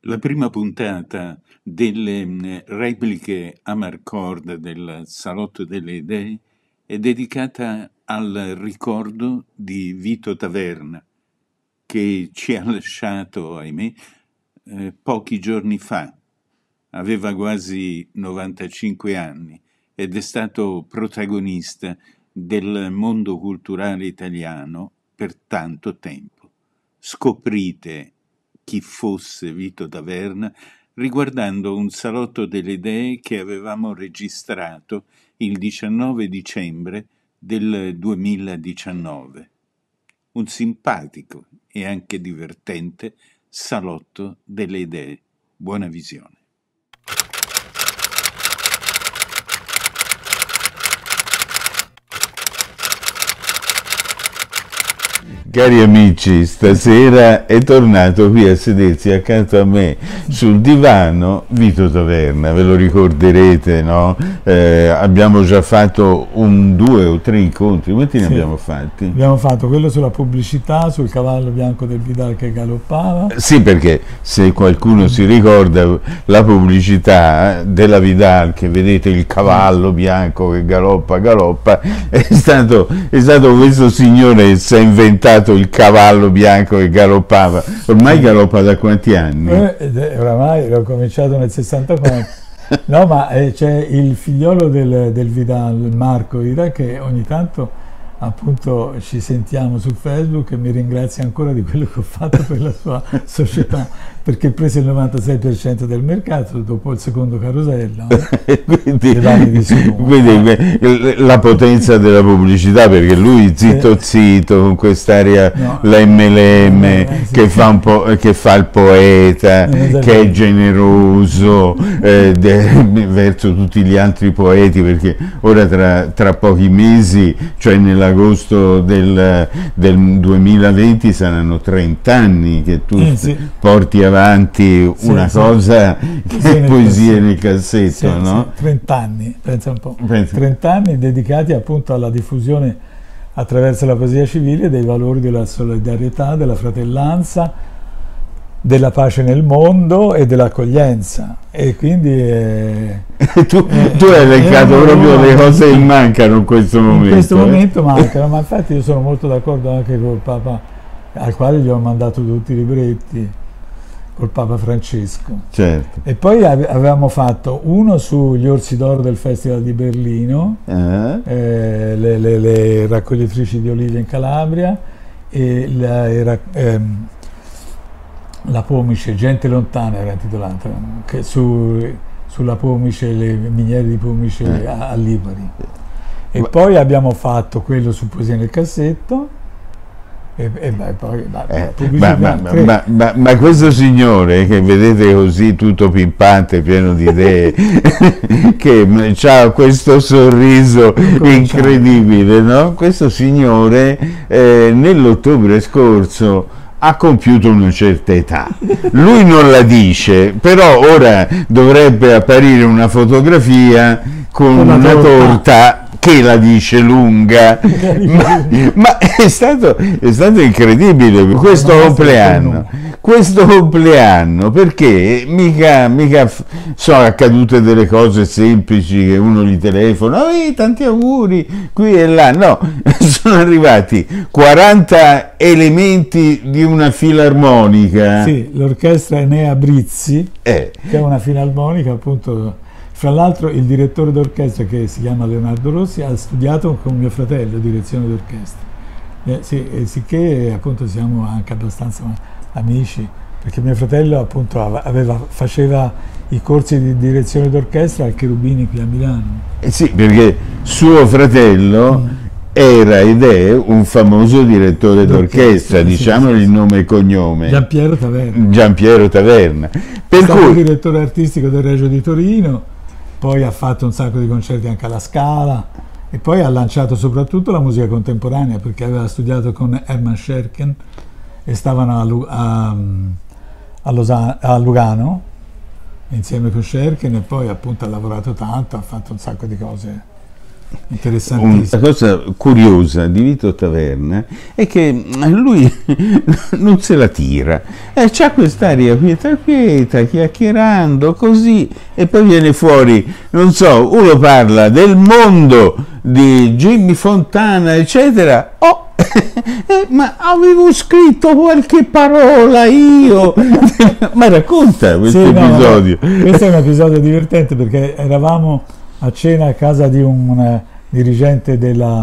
La prima puntata delle repliche a Marcord del Salotto delle Idee è dedicata al ricordo di Vito Taverna, che ci ha lasciato, ahimè, pochi giorni fa. Aveva quasi 95 anni ed è stato protagonista del mondo culturale italiano per tanto tempo. Scoprite chi fosse Vito Taverna riguardando un salotto delle idee che avevamo registrato il 19 dicembre del 2019. Un simpatico e anche divertente salotto delle idee. Buona visione. Cari amici, stasera è tornato qui a sedersi accanto a me sul divano Vito Taverna, ve lo ricorderete, no? Abbiamo già fatto 2 o 3 incontri, quanti ne abbiamo fatti? Abbiamo fatto quello sulla pubblicità, sul cavallo bianco del Vidal che galoppava. Sì, perché se qualcuno si ricorda la pubblicità della Vidal, che vedete il cavallo bianco che galoppa, è stato questo signore che si è inventato il cavallo bianco che galoppava. Ormai galoppa da quanti anni? Oramai l'ho cominciato nel 64. No, ma c'è il figliolo del Vidal, Marco Ira, che ogni tanto appunto ci sentiamo su Facebook e mi ringrazia ancora di quello che ho fatto per la sua società, perché prese il 96% del mercato dopo il secondo carosello. quindi la potenza della pubblicità, perché lui zitto con quest'aria la MLM, che fa il poeta, che è generoso verso tutti gli altri poeti, perché ora tra pochi mesi, cioè nell'agosto del 2020, saranno 30 anni che tu porti avanti una cosa che è poesia nel cassetto, no? 30 anni, pensa un po'. 30 anni dedicati appunto alla diffusione attraverso la poesia civile dei valori della solidarietà, della fratellanza, della pace nel mondo e dell'accoglienza. E quindi tu hai elencato proprio le cose che mancano in questo momento. In questo momento mancano, ma infatti io sono molto d'accordo anche col Papa, al quale gli ho mandato tutti i libretti, col Papa Francesco. Certo. E poi avevamo fatto uno sugli orsi d'oro del Festival di Berlino, le raccoglitrici di olive in Calabria, e la pomice, gente lontana era intitolata, che sulla pomice, le miniere di pomice a Lipari. E poi abbiamo fatto quello su poesia nel cassetto. Ma questo signore che vedete così tutto pimpante, pieno di idee, che ha questo sorriso incredibile, no? Questo signore nell'ottobre scorso ha compiuto una certa età. Lui non la dice, però ora dovrebbe apparire una fotografia con una torta che la dice lunga, ma è stato incredibile questo compleanno, perché mica sono accadute delle cose semplici che uno gli telefona, tanti auguri qui e là, no, sono arrivati 40 elementi di una filarmonica. Sì, l'orchestra Enea Brizzi, che è una filarmonica appunto. Fra l'altro il direttore d'orchestra, che si chiama Leonardo Rossi, ha studiato con mio fratello direzione d'orchestra. Sicché appunto siamo anche abbastanza amici, perché mio fratello appunto faceva i corsi di direzione d'orchestra al Cherubini qui a Milano. Sì, perché suo fratello era ed è un famoso direttore d'orchestra, diciamo il nome e cognome. Giampiero Taverna. Giampiero Taverna. È stato direttore artistico del Regio di Torino. Poi ha fatto un sacco di concerti anche alla Scala e poi ha lanciato soprattutto la musica contemporanea, perché aveva studiato con Hermann Scherchen e stavano a Lugano insieme con Scherchen, e poi appunto ha lavorato tanto, ha fatto un sacco di cose interessantissimo. Una cosa curiosa di Vito Taverna è che lui non se la tira, c'ha quest'aria quieta, chiacchierando così, e poi viene fuori, non so, uno parla del mondo di Jimmy Fontana, eccetera. Ma avevo scritto qualche parola io. Ma racconta questo episodio. No, questo è un episodio divertente, perché eravamo a cena a casa di un dirigente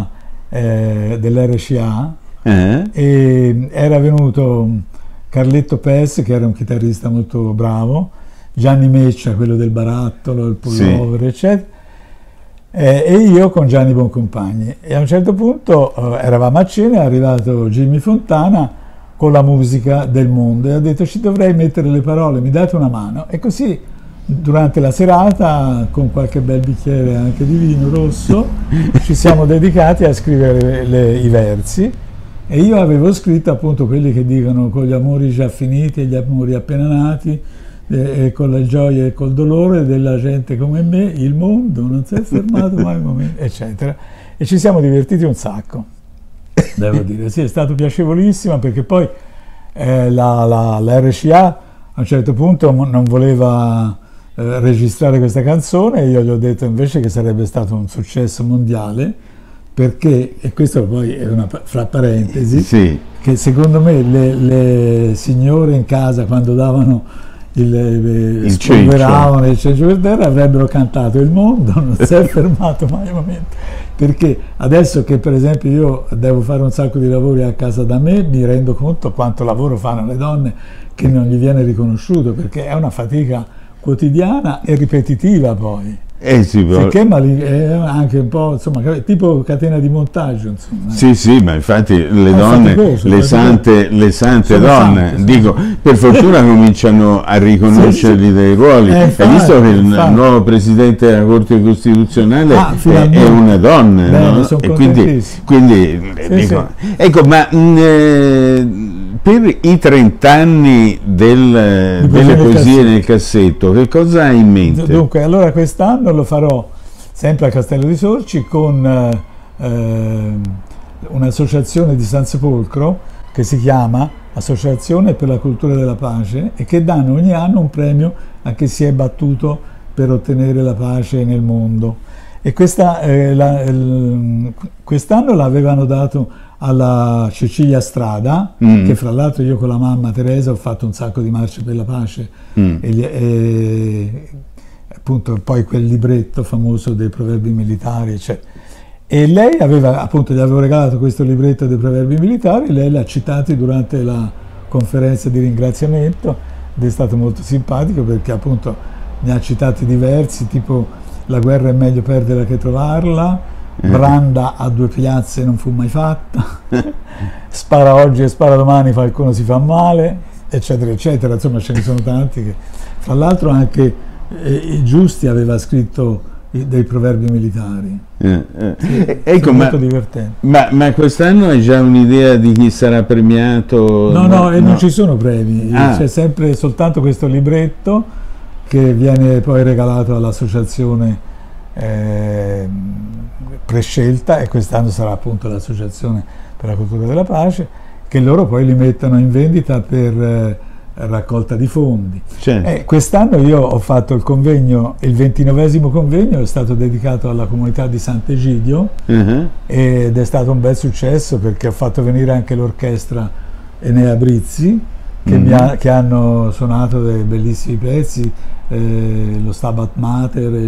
dell'RCA e era venuto Carletto Pes, che era un chitarrista molto bravo, Gianni Meccia, quello del barattolo, il pullover, sì, eccetera, e io con Gianni Boncompagni. E a un certo punto eravamo a cena, è arrivato Jimmy Fontana con la musica del mondo e ha detto: ci dovrei mettere le parole, mi date una mano? E così durante la serata, con qualche bel bicchiere anche di vino rosso, ci siamo dedicati a scrivere i versi, e io avevo scritto appunto quelli che dicono: con gli amori già finiti e gli amori appena nati, e con le gioie e col dolore della gente come me, il mondo non si è fermato mai un momento, eccetera. E ci siamo divertiti un sacco, devo dire. Sì, è stato piacevolissimo, perché poi la RCA a un certo punto non voleva registrare questa canzone, e io gli ho detto invece che sarebbe stato un successo mondiale, perché, e questo poi è una fra parentesi, sì, che secondo me le signore in casa, quando davano spolveravano il cencio per terra, avrebbero cantato: il mondo non si è fermato mai un momento. Perché adesso che per esempio io devo fare un sacco di lavori a casa da me, mi rendo conto quanto lavoro fanno le donne, che non gli viene riconosciuto, perché è una fatica quotidiana e ripetitiva poi. Sì, perché è anche un po', insomma, tipo catena di montaggio, insomma. Sì, ma infatti le donne, le sante donne, sante, dico, per fortuna cominciano a riconoscerli dei ruoli. Hai visto che il nuovo presidente della Corte Costituzionale è una donna, bene, no? E quindi dico, ecco, ma per i 30 anni delle poesie nel cassetto, che cosa hai in mente? Dunque, allora quest'anno lo farò sempre a Castello di Sorci con un'associazione di San Sepolcro che si chiama Associazione per la Cultura della Pace, e che danno ogni anno un premio a chi si è battuto per ottenere la pace nel mondo. E quest'anno l'avevano dato alla Cecilia Strada, che fra l'altro io con la mamma Teresa ho fatto un sacco di marce per la pace, e appunto poi quel libretto famoso dei proverbi militari, eccetera. E lei aveva, appunto, gli avevo regalato questo libretto dei proverbi militari, lei l'ha citato durante la conferenza di ringraziamento, ed è stato molto simpatico, perché appunto ne ha citati diversi, tipo: la guerra è meglio perderla che trovarla, Branda a 2 piazze non fu mai fatta, spara oggi e spara domani, qualcuno si fa male, eccetera, eccetera. Insomma, ce ne sono tanti che, fra l'altro, anche Giusti aveva scritto dei proverbi militari. Ecco, molto divertente. Ma quest'anno hai già un'idea di chi sarà premiato? No, non ci sono premi, c'è sempre soltanto questo libretto che viene poi regalato all'associazione prescelta, e quest'anno sarà appunto l'Associazione per la Cultura della Pace, che loro poi li mettono in vendita per raccolta di fondi. Quest'anno io ho fatto il convegno, il 29esimo convegno è stato dedicato alla comunità di Sant'Egidio, ed è stato un bel successo, perché ho fatto venire anche l'orchestra Enea Brizzi, che hanno suonato dei bellissimi pezzi, lo Stabat Mater,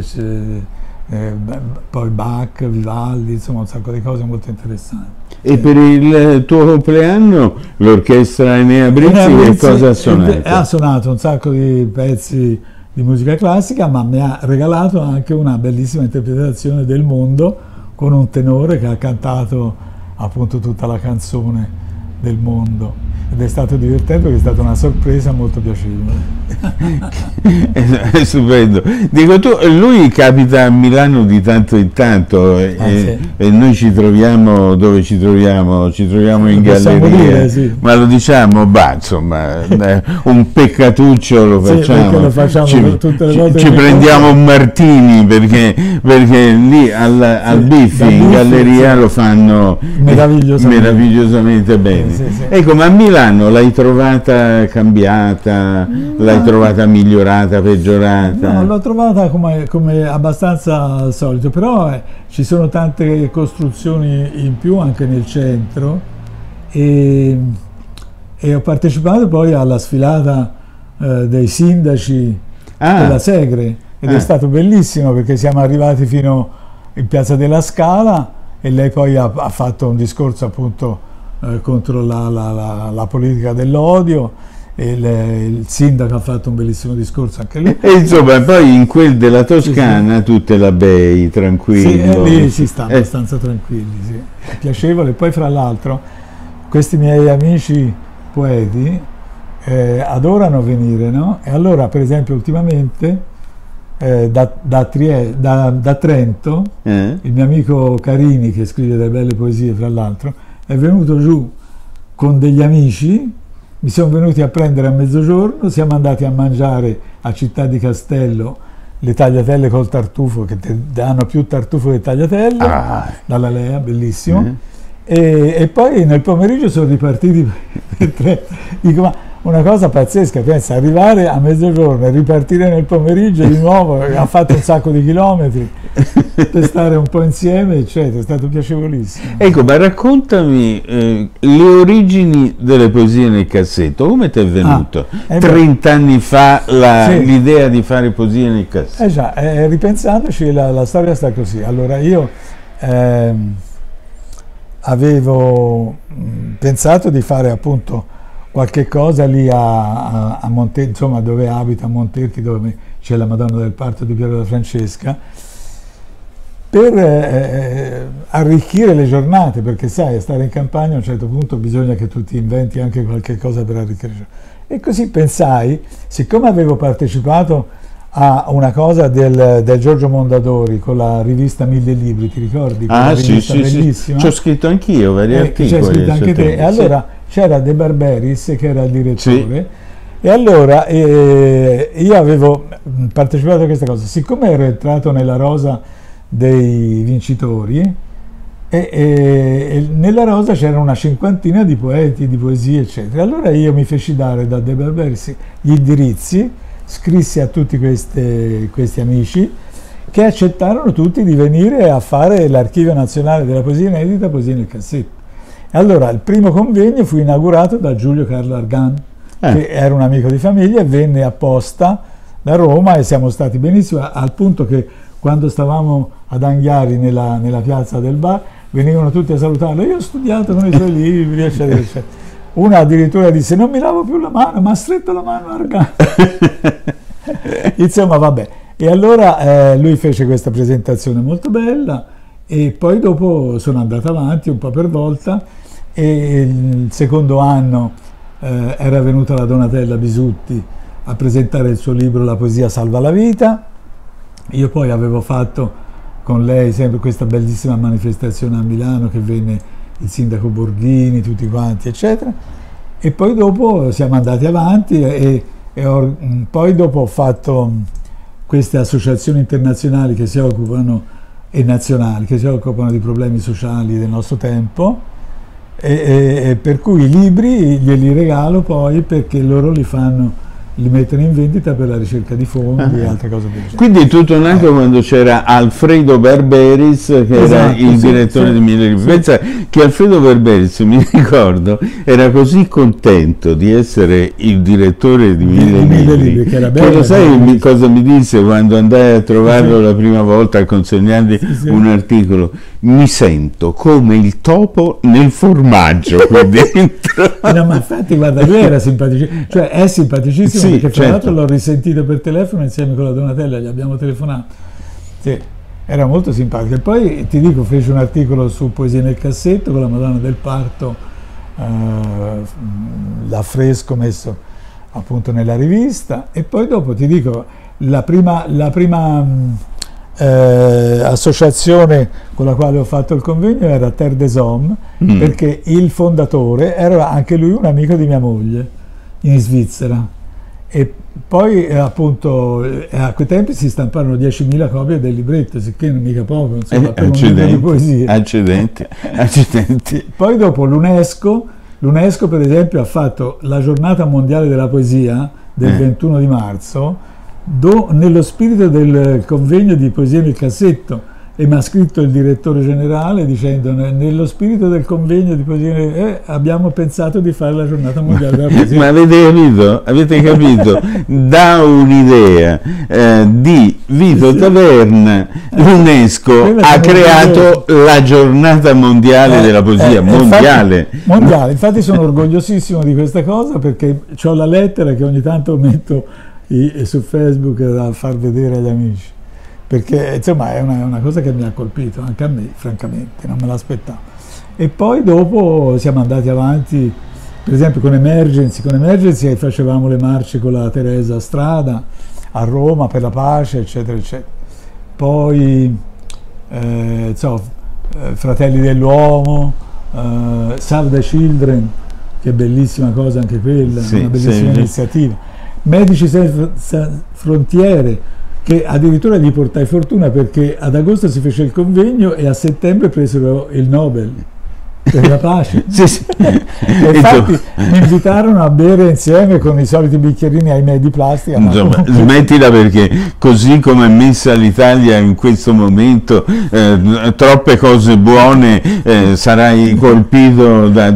poi Bach, Vivaldi, insomma un sacco di cose molto interessanti. E per il tuo compleanno l'orchestra Enea Brizzi che cosa ha suonato? Ha suonato un sacco di pezzi di musica classica, ma mi ha regalato anche una bellissima interpretazione del mondo, con un tenore che ha cantato appunto tutta la canzone del mondo. ed è stato divertente perché è stata una sorpresa molto piacevole. È stupendo. Dico, lui capita a Milano di tanto in tanto e noi ci troviamo dove ci troviamo? Ci troviamo in galleria, dire, sì. Ma lo diciamo, insomma, un peccatuccio lo facciamo, lo facciamo ci prendiamo un martini perché lì al Biffi in galleria lo fanno meravigliosamente bene. Ecco, ma a Milano l'hai trovata cambiata, l'hai trovata migliorata, peggiorata? No, l'ho trovata come abbastanza al solito, però ci sono tante costruzioni in più anche nel centro e ho partecipato poi alla sfilata dei sindaci della Segre ed è stato bellissimo perché siamo arrivati fino in Piazza della Scala e lei poi ha fatto un discorso appunto contro la politica dell'odio e il sindaco ha fatto un bellissimo discorso anche lì. E insomma poi in quel della Toscana tu te la bei tranquillo. Sì, lì si sta abbastanza tranquilli, sì. È piacevole. Poi fra l'altro questi miei amici poeti adorano venire, no? E allora per esempio ultimamente da Trento il mio amico Carini, che scrive delle belle poesie fra l'altro, è venuto giù con degli amici, mi sono venuti a prendere a mezzogiorno, siamo andati a mangiare a Città di Castello le tagliatelle col tartufo, che danno più tartufo che tagliatelle, dalla Lea, bellissimo, e poi nel pomeriggio sono ripartiti per tre. Dico, ma una cosa pazzesca, pensa, arrivare a mezzogiorno e ripartire nel pomeriggio di nuovo, ha fatto un sacco di chilometri per stare un po' insieme, eccetera, è stato piacevolissimo. Ecco, ma raccontami le origini delle poesie nel cassetto, come ti è venuto 30 anni fa l'idea di fare poesie nel cassetto? Già, ripensandoci la storia sta così. Allora io avevo pensato di fare appunto qualche cosa lì a Monterchi, insomma dove abita a Monterchi, dove c'è la Madonna del Parto di Piero della Francesca, per arricchire le giornate, perché sai, a stare in campagna a un certo punto bisogna che tu ti inventi anche qualche cosa per arricchire le giornate. E così pensai, siccome avevo partecipato a una cosa del Giorgio Mondadori con la rivista Mille Libri, ti ricordi? Sì, bellissima. Ci ho scritto anch'io vari articoli. C'è scritto anche te. E allora c'era De Barberis che era il direttore, e allora io avevo partecipato a questa cosa. Siccome ero entrato nella rosa dei vincitori, e nella rosa c'era una cinquantina di poeti, di poesie, eccetera. Allora io mi feci dare da De Barberis gli indirizzi, scrissi a tutti questi amici che accettarono tutti di venire a fare l'Archivio Nazionale della Poesia Inedita, Poesia nel Cassetto. E allora il primo convegno fu inaugurato da Giulio Carlo Argan, che era un amico di famiglia e venne apposta da Roma e siamo stati benissimo, al punto che quando stavamo ad Anghiari nella piazza del bar venivano tutti a salutarlo. Io ho studiato con i suoi libri, eccetera, eccetera. Una addirittura disse: non mi lavo più la mano, ma ha stretto la mano Argan. Insomma, vabbè. E allora lui fece questa presentazione molto bella e poi dopo sono andato avanti un po' per volta e il secondo anno era venuta la Donatella Bisutti a presentare il suo libro La poesia salva la vita. Io poi avevo fatto con lei sempre questa bellissima manifestazione a Milano, che venne il sindaco Borghini, tutti quanti, eccetera, e poi dopo siamo andati avanti e poi dopo ho fatto queste associazioni internazionali che si occupano, e nazionali, che si occupano di problemi sociali del nostro tempo, e per cui i libri glieli regalo poi perché loro li mettono in vendita per la ricerca di fondi e altre cose del genere. Quindi è tutto nato quando c'era Alfredo Barberis, che era il direttore di Mille Libri. Pensa che Alfredo Barberis, mi ricordo, era così contento di essere il direttore di Mille Libri che era bello, lo sai cosa mi disse quando andai a trovarlo la prima volta a consegnargli un articolo? Mi sento come il topo nel formaggio qui dentro. No, ma infatti guarda, lui era simpaticissimo, cioè è simpaticissimo, perché tra l'altro l'ho risentito per telefono insieme con la Donatella, gli abbiamo telefonato. Sì, era molto simpatico. E poi ti dico, fece un articolo su Poesia nel Cassetto con la Madonna del Parto l'affresco messo appunto nella rivista, e poi dopo ti dico, la prima associazione con la quale ho fatto il convegno era Terre des Hommes, perché il fondatore era anche lui un amico di mia moglie in Svizzera, e poi appunto a quei tempi si stamparono 10.000 copie del libretto, sicché non mica poco, insomma, per un libro di poesia. Accidenti. Poi dopo l'UNESCO per esempio ha fatto la giornata mondiale della poesia del 21 di marzo, nello spirito del convegno di poesia nel cassetto, e mi ha scritto il direttore generale dicendo: nello spirito del convegno di poesia abbiamo pensato di fare la giornata mondiale della poesia. Ma avete capito? Da un'idea di Vito Taverna, l'UNESCO ha creato la giornata mondiale della poesia, mondiale. Infatti sono orgogliosissimo di questa cosa, perché ho la lettera che ogni tanto metto su Facebook da far vedere agli amici, perché insomma è una cosa che mi ha colpito anche a me, francamente, non me l'aspettavo. E poi dopo siamo andati avanti, per esempio con Emergency facevamo le marce con la Teresa Strada a Roma per la pace, eccetera eccetera. Poi Fratelli dell'Uomo, Save the Children, che è bellissima cosa anche quella, una bellissima iniziativa. Medici Senza Frontiere, che addirittura gli portai fortuna, perché ad agosto si fece il convegno e a settembre presero il Nobel per la pace. E infatti mi invitarono a bere insieme con i soliti bicchierini, ahimè, di plastica. Insomma, smettila, perché così come è messa l'Italia in questo momento, troppe cose buone, sarai colpito da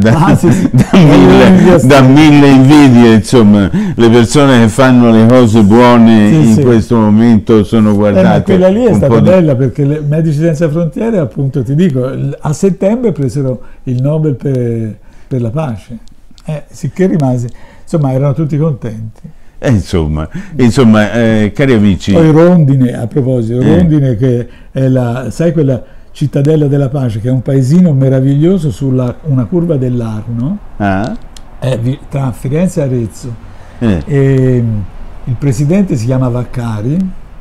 mille invidie. Insomma, le persone che fanno le cose buone in questo momento sono guardate. Quella lì è stata bella, perché Medici Senza Frontiere, appunto, ti dico, a settembre presero il Nobel per la pace, sicché rimase, insomma, erano tutti contenti. Insomma, cari amici. Poi Rondine, a proposito, Rondine, che è sai, quella cittadella della pace, che è un paesino meraviglioso sulla una curva dell'Arno, tra Firenze e Arezzo, e il presidente si chiama Vaccari,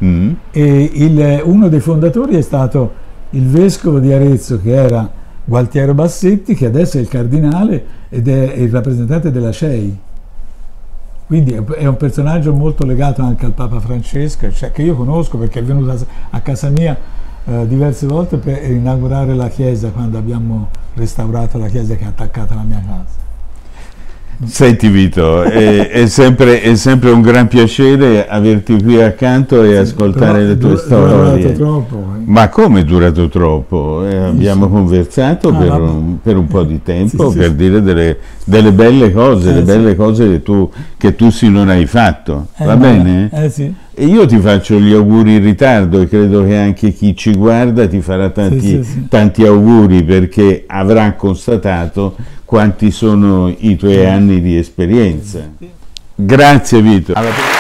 e uno dei fondatori è stato il vescovo di Arezzo, che era Gualtiero Bassetti, che adesso è il cardinale ed è il rappresentante della CEI. Quindi è un personaggio molto legato anche al Papa Francesco, che io conosco perché è venuto a casa mia diverse volte per inaugurare la chiesa, quando abbiamo restaurato la chiesa che è attaccata alla mia casa. Senti Vito, è sempre un gran piacere averti qui accanto e ascoltare le tue storie. È durato troppo. Ma come è durato troppo? Abbiamo conversato per un po' di tempo, per dire delle belle cose, le belle cose che tu non hai fatto. Va bene? Sì. E io ti faccio gli auguri in ritardo, e credo che anche chi ci guarda ti farà tanti auguri, perché avrà constatato quanti sono i tuoi anni di esperienza. Grazie Vito.